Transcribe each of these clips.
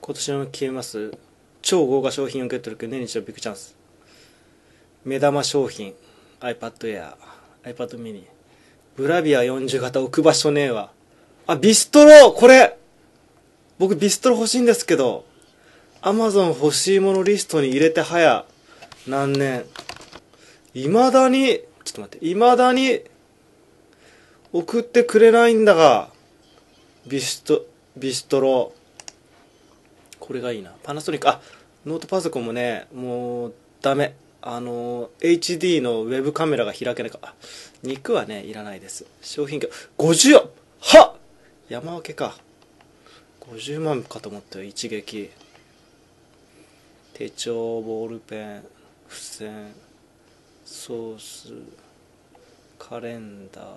今年の消えます超豪華商品をゲットできる年一のビッグチャンス。目玉商品 iPad Air、iPad mini、ブラビア40型置く場所ねえわ。あ、ビストロ、これ僕ビストロ欲しいんですけど、Amazon 欲しいものリストに入れて早何年、未だにちょっと待って、未だに送ってくれないんだが、ビストロ、これがいいな。パナソニック、あ、ノートパソコンもね、もうダメ。HD のウェブカメラが開けないか。あ、肉はねいらないです。商品券50円、はっ、山分けか。50万かと思ったよ、一撃。手帳、ボールペン、付箋、ソース、カレンダー、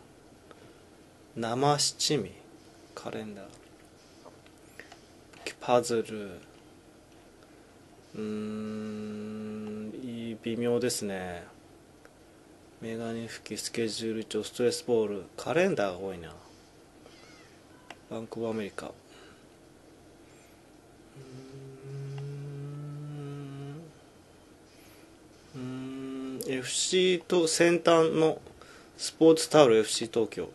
生七味、カレンダー、パズル、微妙ですね。メガネ拭き、スケジュール帳、ストレスボール、カレンダーが多いな。バンクオブアメリカ、FC と先端のスポーツタオル FC 東京、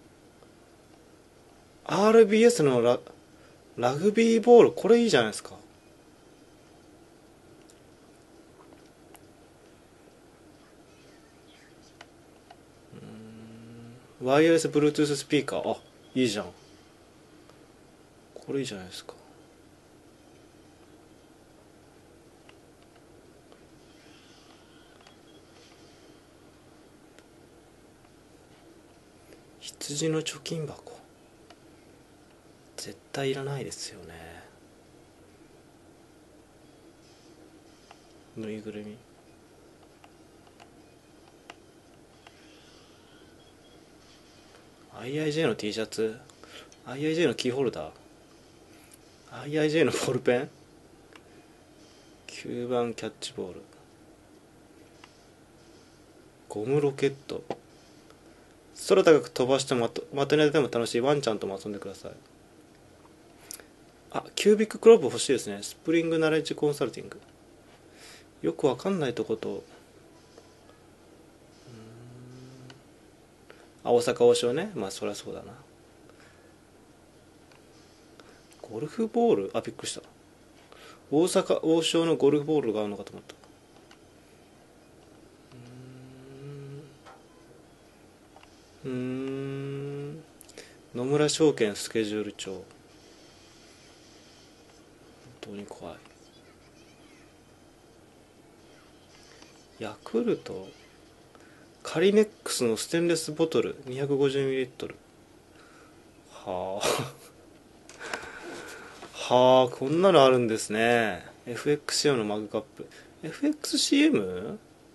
RBS のラグビーボール、これいいじゃないですか。ワイヤレス Bluetooth スピーカー、あ、いいじゃん、これいいじゃないですか。羊の貯金箱、絶対いらないですよね。ぬいぐるみ、IIJ の T シャツ、 IIJ のキーホルダー、 IIJ のボールペン、9番キャッチボール、ゴムロケット、空高く飛ばしても的に当てても楽しい、ワンちゃんとも遊んでください。あ、キュービッククローブ欲しいですね。スプリングナレッジコンサルティング、よくわかんないとこと、あ、大阪王将ね、まあそりゃそうだな。ゴルフボール、あ、びっくりした、大阪王将のゴルフボールがあるのかと思った。野村証券スケジュール帳、本当に怖い。ヤクルト、カリネックスのステンレスボトル 250ml、 はあはあ、こんなのあるんですね。 FX 用のマグカップ、 FXCM、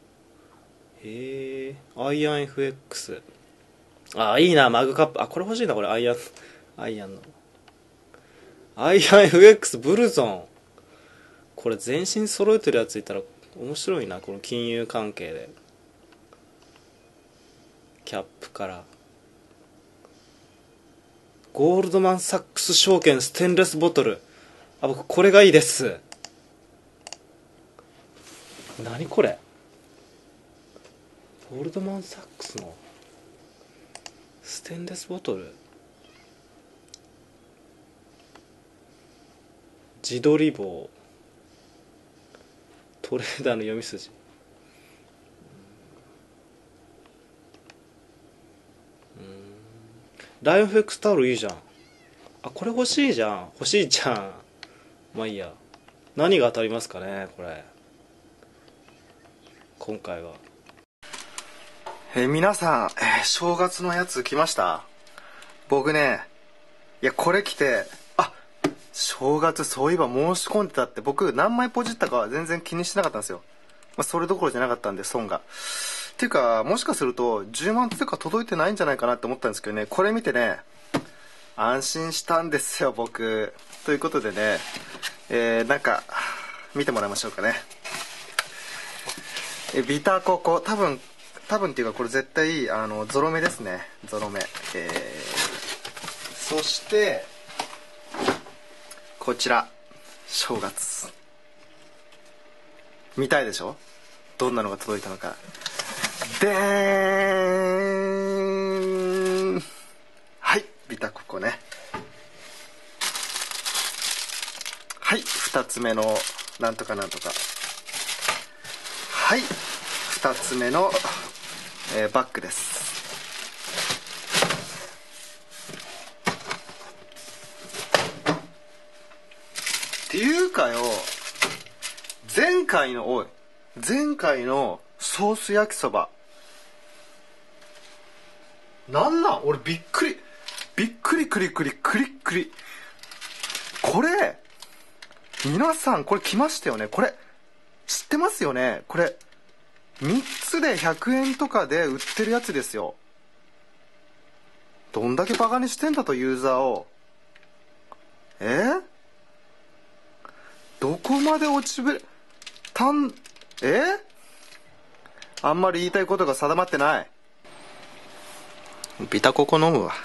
アイアン FX、 あ、いいな、マグカップ、あ、これ欲しいな、これ、アイアンのアイアン FX ブルゾン、これ全身揃えてるやついたら面白いな、この金融関係で。キャップからゴールドマンサックス証券ステンレスボトル、あ、僕これがいいです。何これ、ゴールドマンサックスのステンレスボトル、自撮り棒、トレーダーの読み筋、ライオン FX タオルいいじゃん。あ、これ欲しいじゃん、欲しいじゃん。まあいいや、何が当たりますかね、これ今回は。 皆さん、正月のやつ来ました？僕ね、いやこれ来て、あ、正月そういえば申し込んでたって、僕何枚ポジったかは全然気にしてなかったんですよ。まあ、それどころじゃなかったんで損が。っていうか、もしかすると10万とか届いてないんじゃないかなって思ったんですけどね、これ見てね、安心したんですよ僕。ということでね、なんか見てもらいましょうかね。ビタココ、多分っていうかこれ絶対ゾロ目ですね、ゾロ目。そしてこちら正月見たいでしょ。どんなのが届いたのか。でーん、はい、ビタココね。はい、2つ目のなんとかなんとか。はい、2つ目の、バッグです。っていうかよ、前回のソース焼きそば俺びっくりクリクリこれ皆さんこれ来ましたよね。これ知ってますよね。これ3つで100円とかで売ってるやつですよ。どんだけバカにしてんだとユーザーを。どこまで落ちぶれあんまり言いたいことが定まってない。ビタココ飲むわ。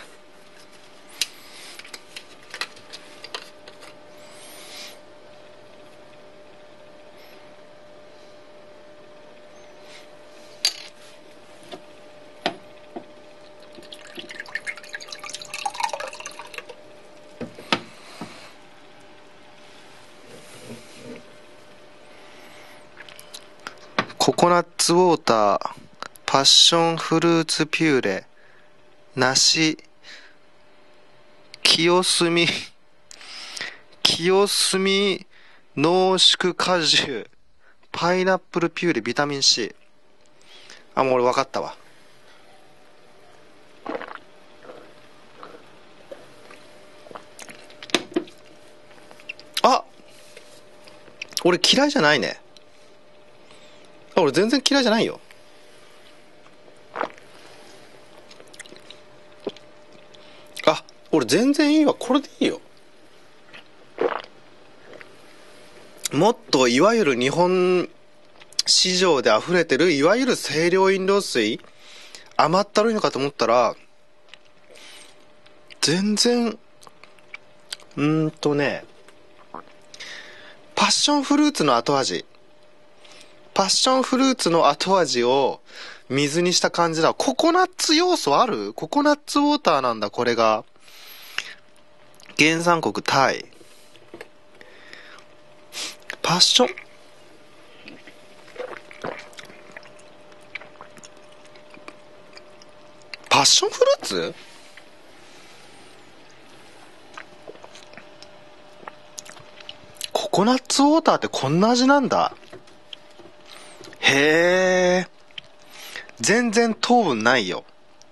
ココナッツウォーター、パッションフルーツピューレ、梨、清澄濃縮果汁、パイナップルピューレ、ビタミン C。 もう俺分かったわ。俺嫌いじゃないね。俺全然嫌いじゃないよ。俺全然いいわ。これでいいよ。もっといわゆる日本市場で溢れてるいわゆる清涼飲料水甘ったるいのかと思ったら全然パッションフルーツの後味を水にした感じだ。ココナッツ要素ある？ココナッツウォーターなんだこれが。原産国タイ。パッションフルーツ？ココナッツウォーターってこんな味なんだ。へえ。全然糖分ないよ。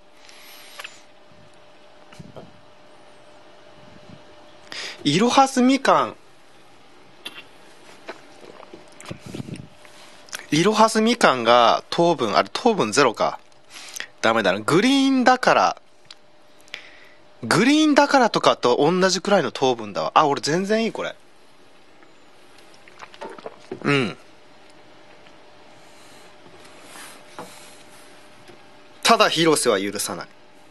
いろはすみかんが糖分ゼロか。ダメだな。グリーンだからとかと同じくらいの糖分だわ。俺全然いいこれ。ただ広瀬は許さない。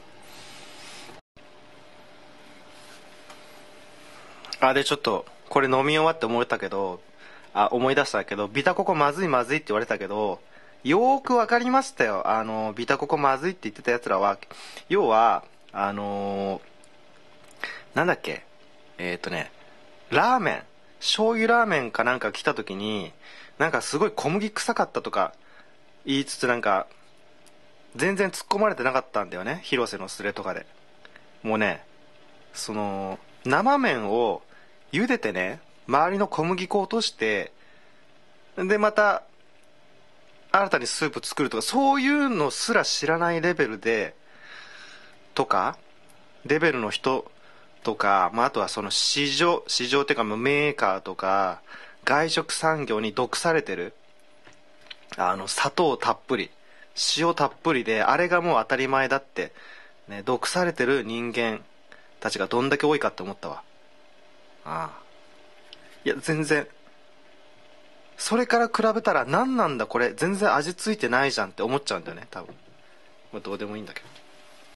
でちょっとこれ飲み終わって思い出したけど、ビタココまずいって言われたけど、よーくわかりましたよ。ビタココまずいって言ってたやつらは、要はなんだっけ、ラーメン、醤油ラーメンかなんか来た時になんかすごい小麦臭かったとか言いつつ、なんか全然突っ込まれてなかったんだよね、広瀬のスレとかで。もうね、その生麺を茹でてね、周りの小麦粉を落として、でまた新たにスープ作るとか、そういうのすら知らないレベルの人とか、あとはその市場っていうかメーカーとか外食産業に毒されてる、砂糖たっぷり塩たっぷりで、あれがもう当たり前だってね、毒されてる人間たちがどんだけ多いかって思ったわ。いや全然、それから比べたら何なんだこれ、全然味ついてないじゃんって思っちゃうんだよね多分。どうでもいいんだけど。